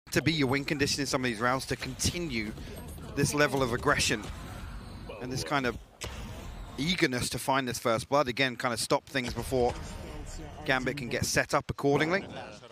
to be your win condition in some of these rounds, to continue this level of aggression and this kind of eagerness to find this first blood. Again, kind of stop things before Gambit can get set up accordingly.